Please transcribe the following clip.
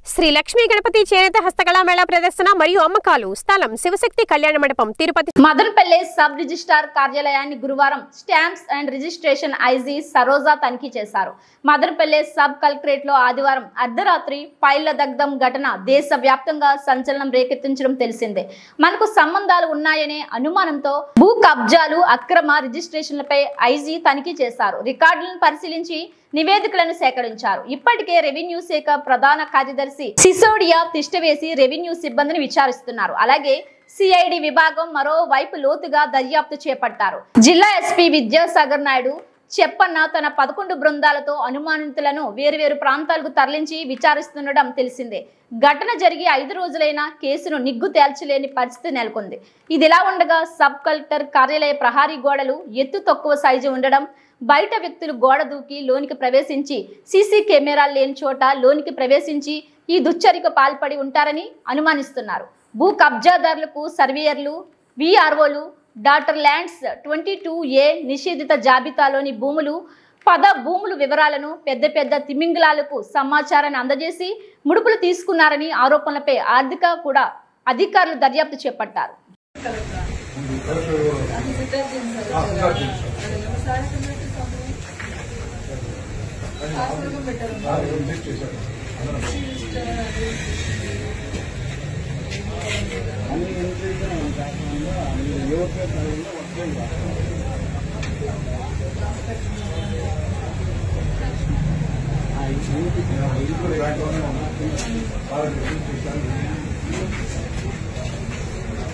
శ్రీ లక్ష్మీ గణపతి చేనేత హస్తకళా మేళా ప్రదర్శన మరియు అమ్మకాలు స్థలం శివశక్తి కళ్యాణ మండపం తిరుపతి మదనపల్లె సబ్ రిజిస్ట్రార్ కార్యాలయాన్ని గురువారం stamps and registration IG Saroja తనిఖీ చేశారు. మదనపల్లె సబ్ కలెక్టరేట్ లో ఆదివారం అర్ధరాత్రి ఫైళ్ల దగ్ధం ఘటన దేశవ్యాప్తంగా సంచలనం రేకెత్తించడం తెలిసిందే. మనకు సంబంధాలు ఉన్నాయనే అనుమానంతో భూ కబ్జాలు అక్రమ రిజిస్ట్రేషన్లపై ఐజీ తనిఖీ చేశారు. రికార్డులను పరిశీలించి నివేదికలను సేకరించారు. ఇప్పటికే రెవెన్యూ శాఖ ప్రధాన కార్యదర్శి సిసోడియా తిష్టవేసి రెవెన్యూ సిబ్బందిని విచారిస్తున్నారు. అలాగే సిఐడి విభాగం మరోవైపు లోతుగా దర్యాప్తు చేపట్టారు. జిల్లా ఎస్పీ విద్యాసాగర్ నాయుడు చెప్పన్న తన 11 బృందాలతో అనుమానితులను వేరువేరు ప్రాంతాలకు తరలించి విచారిస్తుండడం తెలిసిందే. ఘటన జరిగి 5 రోజులైనా కేసును నిగ్గు తేల్చలేని పరిస్థితి నెలకొంది. ఇదిలా ఉండగా సబ్ కలెక్టర్ కార్యాలయ ప్రహారీ గోడలు ఎత్తు తక్కువ సైజు ఉండడం, బయట వ్యక్తులు గోడ దూకి లోనికి ప్రవేశించి సీసీ కెమెరాలు లేని చోట లోనికి ప్రవేశించి ఈ దుశ్చర్యకు పాల్పడి ఉంటారని అనుమానిస్తున్నారు. భూ కబ్జాదారులకు సర్వేయర్లు, విఆర్ఓలు, డాటర్ ల్యాండ్స్ 22A నిషేధిత జాబితాలోని భూములు వివరాలను పెద్ద తిమింగలాలకు సమాచారాన్ని అందజేసి ముడుపులు తీసుకున్నారని ఆరోపణలపై కూడా అధికారులు దర్యాప్తు చేపట్టారు.